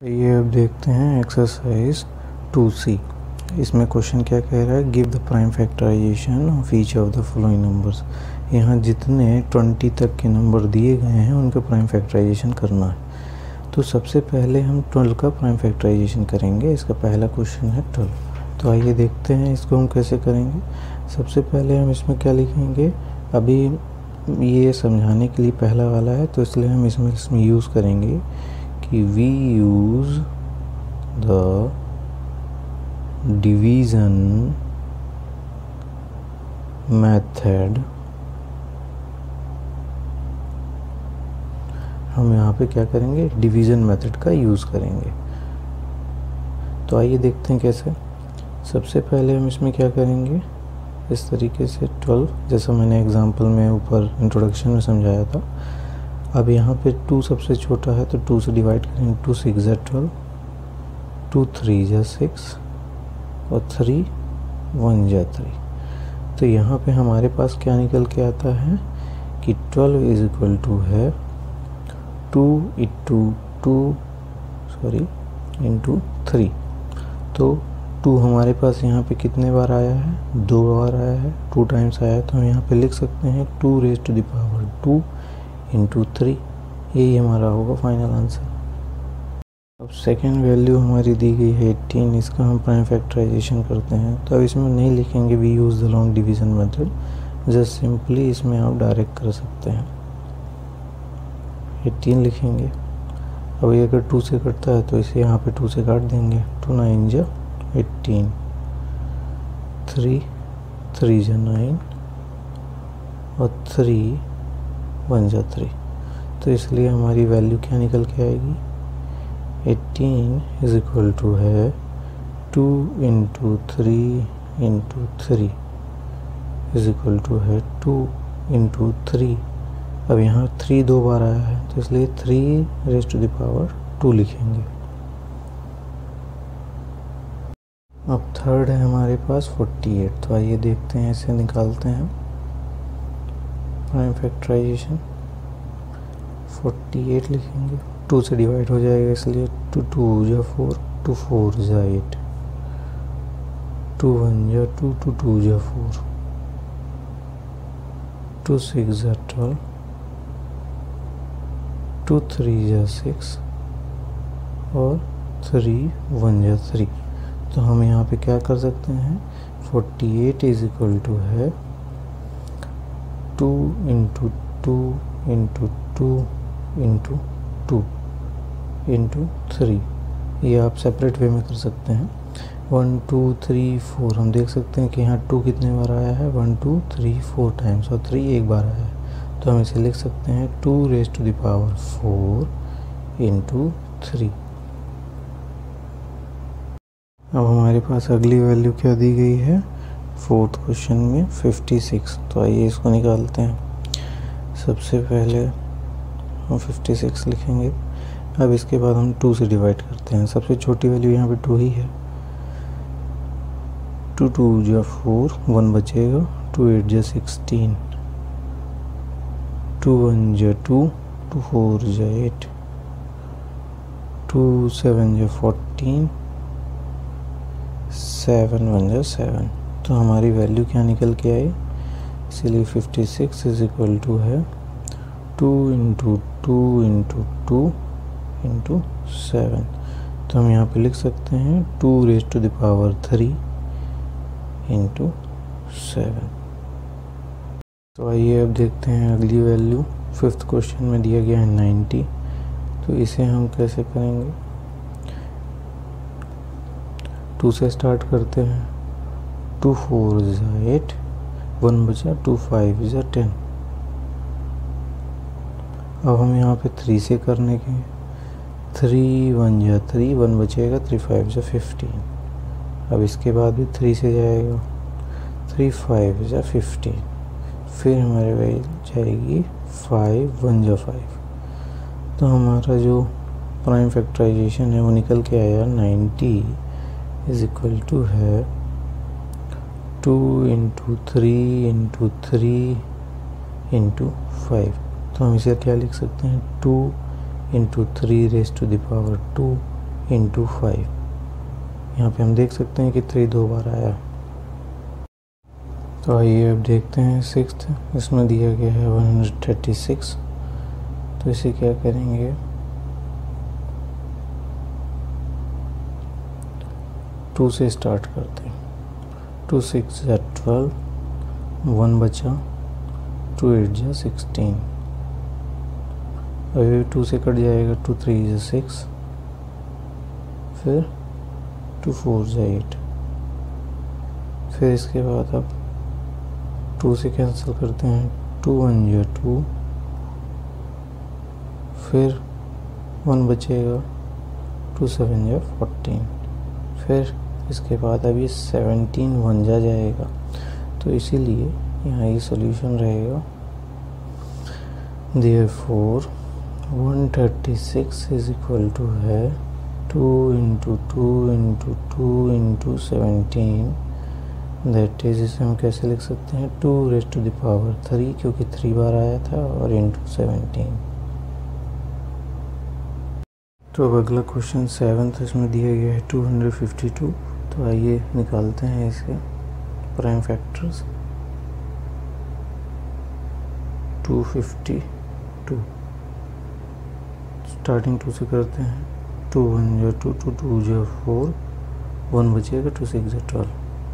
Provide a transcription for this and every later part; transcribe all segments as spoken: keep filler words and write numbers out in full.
ये अब देखते हैं एक्सरसाइज टू सी। इसमें क्वेश्चन क्या कह रहा है, give the prime factorization of each of the following numbers. यहाँ जितने ट्वेंटी तक के नंबर दिए गए हैं उनका प्राइम फैक्टराइजेशन करना है। तो सबसे पहले हम ट्वेल्व का प्राइम फैक्टराइजेशन करेंगे। इसका पहला क्वेश्चन है ट्वेल्व। तो आइए देखते हैं इसको हम कैसे करेंगे। सबसे पहले हम इसमें क्या लिखेंगे, अभी ये समझाने के लिए पहला वाला है तो इसलिए हम इसमें इसमें यूज़ करेंगे कि we use the division method। हम यहाँ पे क्या करेंगे, डिवीज़न मेथड का यूज़ करेंगे। तो आइए देखते हैं कैसे। सबसे पहले हम इसमें क्या करेंगे, इस तरीके से ट्वेल्व, जैसा मैंने एग्जांपल में ऊपर इंट्रोडक्शन में समझाया था। अब यहाँ पे टू सबसे छोटा है तो टू से डिवाइड करेंगे। टू सिक्स ज़ा ट्वेल्व, टू थ्री ज़ा सिक्स और थ्री वन ज़ा थ्री। तो यहाँ पे हमारे पास क्या निकल के आता है कि ट्वेल्व इज इक्वल टू है two into two sorry into three. तो टू हमारे पास यहाँ पे कितने बार आया है, दो बार आया है, टू टाइम्स आया है। तो हम यहाँ पे लिख सकते हैं two raise to the power two into three. यही हमारा होगा फाइनल आंसर। अब सेकेंड वैल्यू हमारी दी गई है एटीन। इसका हम प्राइम फैक्टराइजेशन करते हैं। तो अब इसमें नहीं लिखेंगे we use the long division method, just simply इसमें आप डायरेक्ट कर सकते हैं। एटीन लिखेंगे। अब ये अगर टू से कटता है तो इसे यहाँ पे टू से काट देंगे। टू नाइन जा एटीन, थ्री थ्री जा नाइन और थ्री वन जा थ्री। तो इसलिए हमारी वैल्यू क्या निकल के आएगी, एटीन इज इक्वल टू है two into three into three is equal to है टू इंटू थ्री। अब यहाँ थ्री दो बार आया है तो इसलिए three raise to the power two लिखेंगे। अब थर्ड है हमारे पास फोर्टी एट। तो आइए देखते हैं, इसे निकालते हैं प्राइम फैक्टराइजेशन। फोर्टी एट लिखेंगे, टू से डिवाइड हो जाएगा इसलिए टू टू जा फोर, टू फोर जा एट, टू वन जा टू, टू टू जा फोर, टू सिक्स जा ट्वेल्व, टू थ्री जा सिक्स और थ्री वन जा थ्री। तो हम यहाँ पे क्या कर सकते हैं, forty eight is equal to है two into two into two into two into three. ये आप सेपरेट वे में कर सकते हैं। वन टू थ्री फोर, हम देख सकते हैं कि यहाँ टू कितने बार आया है, one two three four times और थ्री एक बार आया है। तो हम इसे लिख सकते हैं two raise to the power four into three. अब हमारे पास अगली वैल्यू क्या दी गई है फोर्थ क्वेश्चन में, फिफ्टी सिक्स। तो आइए इसको निकालते हैं। सबसे पहले हम फिफ्टी सिक्स लिखेंगे। अब इसके बाद हम टू से डिवाइड करते हैं। सबसे छोटी वैल्यू यहाँ पे टू ही है। टू टू जा फोर, वन बचेगा, टू एट जा सिक्सटीन, टू वन जा टू, टू फोर जा एट, टू सेवन जा फोर्टीन, सेवन वन जा सेवन। तो हमारी वैल्यू क्या निकल के आई, इसलिए fifty six is equal to है two into two into two into seven. तो हम यहाँ पे लिख सकते हैं two raise to the power three into seven. तो आइए अब देखते हैं अगली वैल्यू। फिफ्थ क्वेश्चन में दिया गया है नाइन्टी। तो इसे हम कैसे करेंगे, टू से स्टार्ट करते हैं। टू फोर ज़ा एट, वन बचा, टू फाइव ज़ा टेन। अब हम यहाँ पे थ्री से करने के, थ्री वन जा थ्री, वन बचेगा, थ्री फाइव जा फिफ्टीन। अब इसके बाद भी थ्री से जाएगा, थ्री फाइव जा फिफ्टीन, फिर हमारे वही जाएगी फाइव वन जा फाइव। तो हमारा जो प्राइम फैक्टराइजेशन है वो निकल के आया नाइन्टी इज इक्वल टू है two into three into three into five. तो हम इसे क्या लिख सकते हैं, two into three raise to the power two into five. यहाँ पे हम देख सकते हैं कि थ्री दो बार आया। तो आइए अब देखते हैं सिक्स्थ, इसमें दिया गया है वन हंड्रेड थर्टी सिक्स। तो इसे क्या करेंगे, टू से स्टार्ट करते हैं। टू सिक्स या ट्वेल्व, वन बचा, टू एट जा सिक्सटीन, अभी टू से कट जाएगा, टू थ्री जा सिक्स, फिर टू फोर जा एट, फिर इसके बाद अब टू से कैंसिल करते हैं, टू वन जा टू, फिर वन बचेगा, टू सेवन जा फोर्टीन, फिर इसके बाद अब ये सेवनटीन वन जा जाएगा। तो इसीलिए यहाँ ये सॉल्यूशन रहेगा, therefore one thirty six is equal to है two into two into two into seventeen, that is, इसे हम कैसे लिख सकते हैं, two raise to the power three, क्योंकि थ्री बार आया था, और इंटू सेवनटीन। तो अब अगला क्वेश्चन सेवन्थ, इसमें दिया गया है टू हंड्रेड फिफ्टी टू। तो आइए निकालते हैं इसके prime factors. Two fifty two, starting two से करते हैं, टू वन जो टू, टू टू जो फोर, वन बचेगा, टू सिक्स जो ट्वेल्व।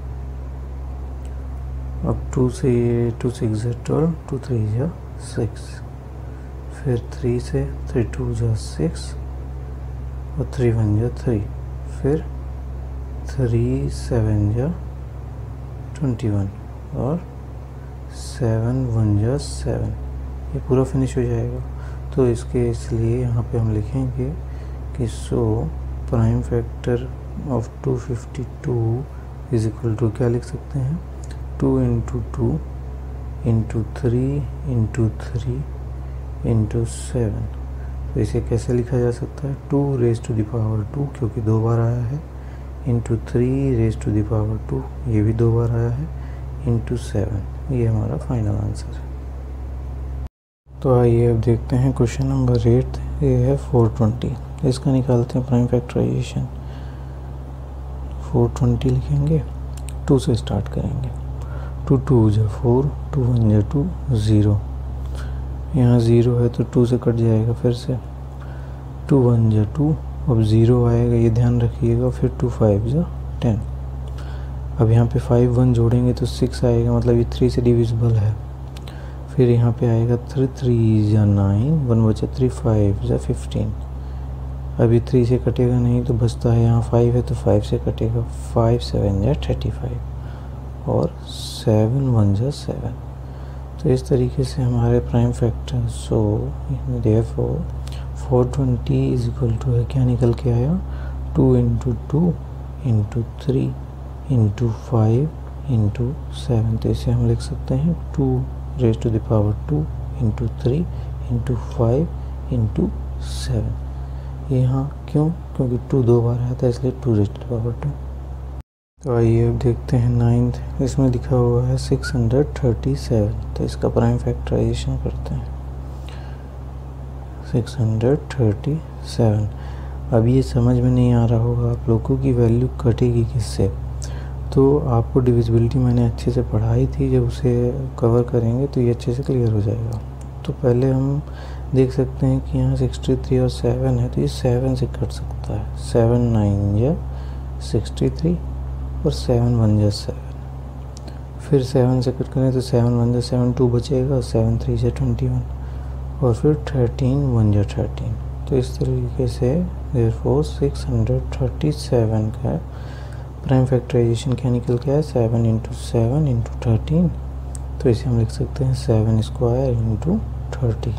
अब टू से ये टू सिक्स जो ट्वेल्व, टू थ्री जो सिक्स, फिर थ्री से थ्री टू जो सिक्स, और थ्री वन जा थ्री, फिर थ्री सेवन जा ट्वेंटी वन, और सेवन वन जा सेवन, ये पूरा फिनिश हो जाएगा। तो इसके इसलिए यहाँ पे हम लिखेंगे कि so prime factor of two fifty two is equal to, क्या लिख सकते हैं, two into two into three into three into seven. तो इसे कैसे लिखा जा सकता है, two raise to the power two, क्योंकि दो बार आया है, into three raise to the power two, ये भी दो बार आया है, इंटू सेवन। ये हमारा फाइनल आंसर है। तो आइए अब देखते हैं क्वेश्चन नंबर एट, ये है फोर ट्वेंटी। इसका निकालते हैं प्राइम फैक्टराइजेशन। फोर ट्वेंटी लिखेंगे, टू से स्टार्ट करेंगे, टू टू जा फोर, टू वन जा टू, ज़ीरो, यहाँ ज़ीरो है तो टू से कट जाएगा, फिर से टू वन जा टू, अब ज़ीरो आएगा, ये ध्यान रखिएगा, फिर टू फाइव जा टेन। अब यहाँ पे फाइव वन जोड़ेंगे तो सिक्स आएगा, मतलब ये थ्री से डिविजिबल है। फिर यहाँ पे आएगा थ्री थ्री जा नाइन, वन बचा थ्री, फाइव जा फिफ्टीन, अभी थ्री से कटेगा नहीं तो बचता है यहाँ फाइव है तो फाइव से कटेगा, फाइव सेवन जा थर्टी फाइव, और सेवन वन जा सेवन। तो इस तरीके से हमारे prime factor, so therefore four twenty is equal to है, क्या निकल के आया, two into two into three into five into seven. तो इसे हम लिख सकते हैं two raise to the power two into three into five into seven. यहाँ क्यों, क्योंकि टू दो बार आया था, इसलिए to raise to the power two. तो आइए अब देखते हैं नाइन्थ, इसमें लिखा हुआ है सिक्स हंड्रेड थर्टी सेवन। तो इसका प्राइम फैक्टराइजेशन करते हैं, सिक्स हंड्रेड थर्टी सेवन। अब ये समझ में नहीं आ रहा होगा आप लोगों की वैल्यू कटेगी किससे, तो आपको डिविजिबिलिटी मैंने अच्छे से पढ़ाई थी, जब उसे कवर करेंगे तो ये अच्छे से क्लियर हो जाएगा। तो पहले हम देख सकते हैं कि यहाँ सिक्सटी थ्री और सेवन है, तो ये सेवन से कट सकता है, सेवन नाइन या सिक्सटी थ्री, और सेवन वन जा सेवन, फिर सेवन से कट करें तो सेवन वन जा सेवन, टू बचेगा, सेवन थ्री जा ट्वेंटी वन, और फिर थर्टीन वन जा थर्टीन। तो इस तरीके से therefore six hundred thirty seven का प्राइम फैक्टराइजेशन क्या निकल के आया, seven into seven into thirteen. तो इसे हम लिख सकते हैं सेवन स्क्वायर इंटू थर्टी।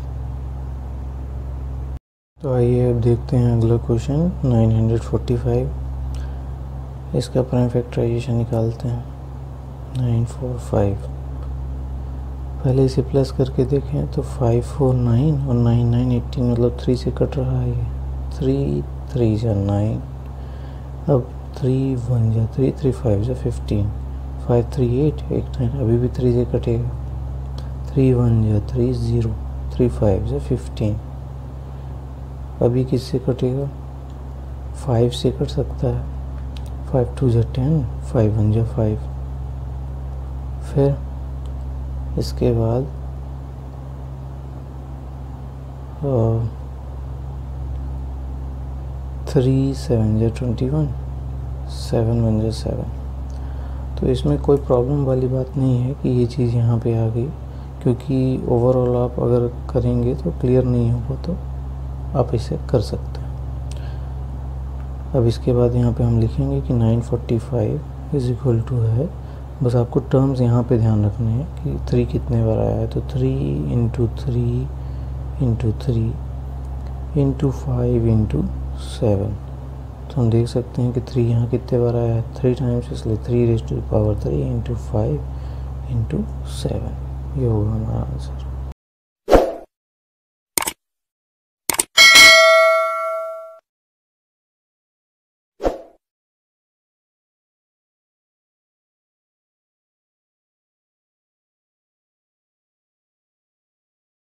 तो आइए अब देखते हैं अगला question nine hundred forty five. इसका प्राइम फैक्टराइजेशन निकालते हैं, नाइन फोर फाइव। पहले इसे प्लस करके देखें तो फाइव फोर नाइन और नाइन नाइन एटीन, मतलब थ्री से कट रहा है ये, थ्री थ्री जा नाइन, अब थ्री वन जा थ्री, थ्री फाइव जा fifteen, five three eight, eight nine, अभी भी थ्री से कटेगा, थ्री वन जा थ्री ज़ीरो, थ्री फाइव जा फिफ्टीन, अभी किससे कटेगा, फाइव से कट सकता है, फाइव टू जा टेन, फाइव वन जा फाइव। फिर इसके बाद थ्री सेवन जा ट्वेंटी वन, सेवन वन जा सेवन। तो इसमें कोई प्रॉब्लम वाली बात नहीं है कि ये चीज़ यहाँ पे आ गई, क्योंकि ओवरऑल आप अगर करेंगे तो क्लियर नहीं होगा तो आप इसे कर सकते हैं। अब इसके बाद यहाँ पे हम लिखेंगे कि nine forty five is equal to है, बस आपको टर्म्स यहाँ पे ध्यान रखने हैं कि थ्री कितने बार आया है। तो three into three into three into five into seven. तो हम देख सकते हैं कि थ्री यहाँ कितने बार आया है, थ्री टाइम्स, इसलिए three raise to the power three into five into seven, ये होगा हमारा आंसर।